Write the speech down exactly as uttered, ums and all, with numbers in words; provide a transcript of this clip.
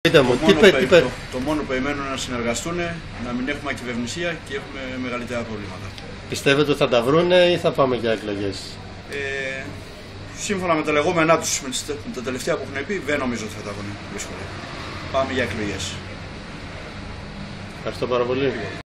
Πείτε μου, το, τι μόνο πέ, που, τι πέ... το, το μόνο που περιμένουν να συνεργαστούν, να μην έχουμε ακυβερνησία και έχουμε μεγαλύτερα προβλήματα. Πιστεύετε ότι θα τα βρούνε ή θα πάμε για εκλογές? Ε, σύμφωνα με τα λεγόμενά τους, με, με τα τελευταία που έχουν πει, δεν νομίζω ότι θα τα βρούνε δύσκολα. Πάμε για εκλογές. Ευχαριστώ πάρα πολύ.